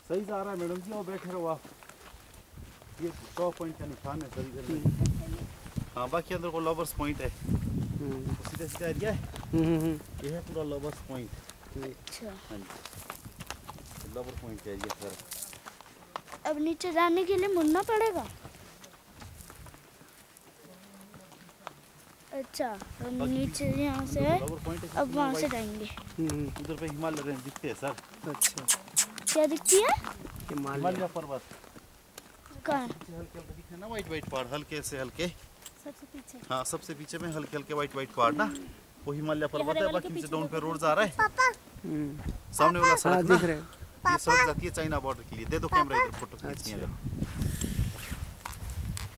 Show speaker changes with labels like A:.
A: सही जा रहा है मैडम जी, वो बैठे रहो आप। ये 100 पॉइंट का निशान है सर इधर। हाँ बाकी अंदर को लवर्स पॉइंट है, सीधा सीधा एरिया है। ये है पूरा लवर्स पॉइंट।
B: अच्छा
A: हाँ जी, लवर पॉइंट एरिया सर।
B: अब नीचे जाने के लिए मुड़ना पड़ेगा। अच्छा तो नीचे यहाँ से अब वहाँ से जाएंगे।
A: उधर पे हिमालय रेंज दिखते हैं सर।
C: अच्छा
B: क्या दिखती है?
A: हिमालय पर्वत
B: कहाँ?
A: हल्के हल्के दिखे ना, वाइट वाइट पहाड़ हल्के से हल्के।
B: सबसे पीछे?
A: हाँ सबसे पीछे में हल्के हल्के वाइट वाइट पहाड़ ना, वो हिमालय पर्वत है। बाकी नीचे डाउन पे रोड जा रहा है। सामने वाला सड़क दिख रहा है, ये सड़क जाती है चाइना बॉर्डर के लिए। दे दो कैमरा इधर, फोटो खींचनी है।